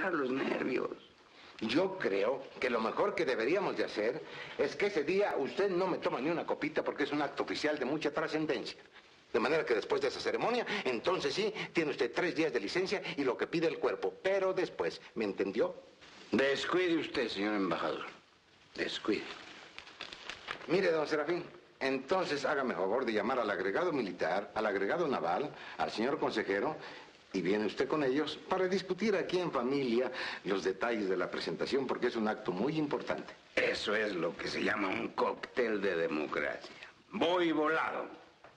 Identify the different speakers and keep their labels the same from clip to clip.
Speaker 1: bajar los nervios.
Speaker 2: Yo creo que lo mejor que deberíamos de hacer es que ese día usted no me toma ni una copita porque es un acto oficial de mucha trascendencia. De manera que después de esa ceremonia, entonces sí, tiene usted 3 días de licencia y lo que pide el cuerpo. Pero después, ¿me entendió?
Speaker 1: Descuide usted, señor embajador. Descuide.
Speaker 2: Mire, don Serafín, entonces hágame favor de llamar al agregado militar, al agregado naval, al señor consejero, y viene usted con ellos para discutir aquí en familia los detalles de la presentación, porque es un acto muy importante.
Speaker 1: Eso es lo que se llama un cóctel de democracia. Voy volado.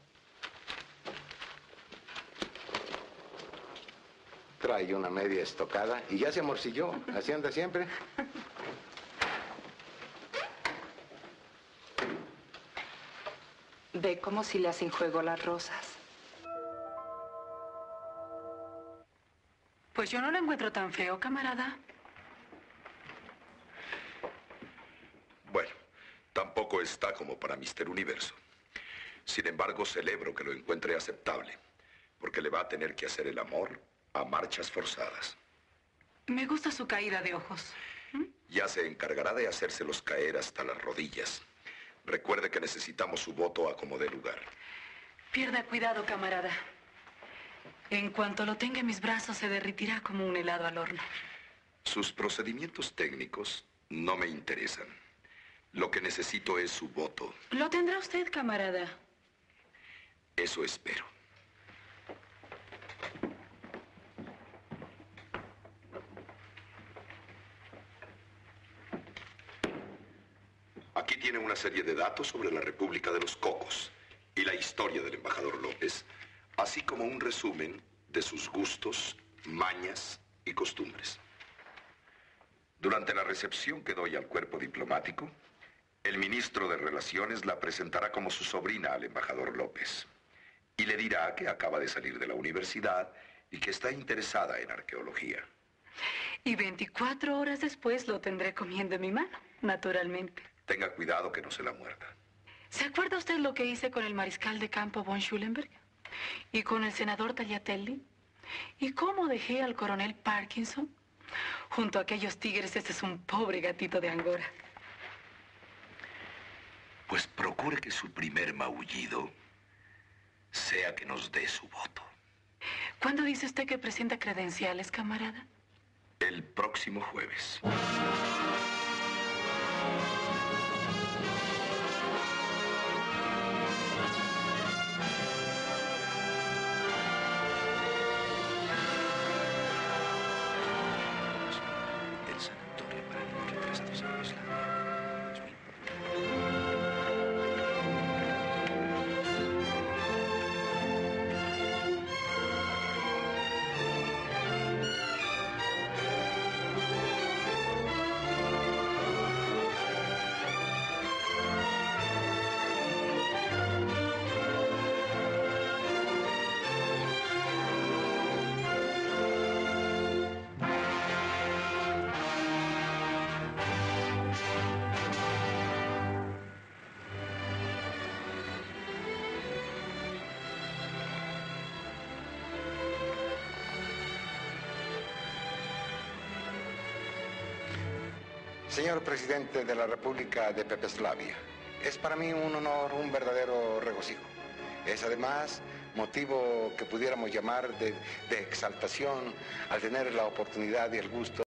Speaker 2: Trae una media estocada y ya se amorcilló. Así anda siempre.
Speaker 3: Ve como si le hacen juego las rosas.
Speaker 4: Pues yo no lo encuentro tan feo, camarada.
Speaker 5: Bueno, tampoco está como para Mister Universo. Sin embargo, celebro que lo encuentre aceptable, porque le va a tener que hacer el amor a marchas forzadas.
Speaker 4: Me gusta su caída de ojos.
Speaker 5: Ya se encargará de hacérselos caer hasta las rodillas. Recuerde que necesitamos su voto a como dé lugar.
Speaker 4: Pierda cuidado, camarada. En cuanto lo tenga en mis brazos, se derretirá como un helado al horno.
Speaker 5: Sus procedimientos técnicos no me interesan. Lo que necesito es su voto.
Speaker 4: Lo tendrá usted, camarada.
Speaker 5: Eso espero. Aquí tiene una serie de datos sobre la República de los Cocos y la historia del embajador López, así como un resumen de sus gustos, mañas y costumbres. Durante la recepción que doy al cuerpo diplomático, el ministro de Relaciones la presentará como su sobrina al embajador López y le dirá que acaba de salir de la universidad y que está interesada en arqueología.
Speaker 4: Y 24 horas después lo tendré comiendo en mi mano, naturalmente.
Speaker 5: Tenga cuidado que no se la muerda.
Speaker 4: ¿Se acuerda usted lo que hice con el mariscal de campo von Schulenberg? ¿Y con el senador Tagliatelli? ¿Y cómo dejé al coronel Parkinson? Junto a aquellos tigres, este es un pobre gatito de Angora.
Speaker 5: Pues procure que su primer maullido sea que nos dé su voto.
Speaker 4: ¿Cuándo dice usted que presenta credenciales, camarada?
Speaker 5: El próximo jueves. El sanatorio para niños retrasados en Islandia. Es muy
Speaker 2: Señor presidente de la República de Pepeslavia, es para mí un honor, un verdadero regocijo. Es además motivo que pudiéramos llamar de exaltación al tener la oportunidad y el gusto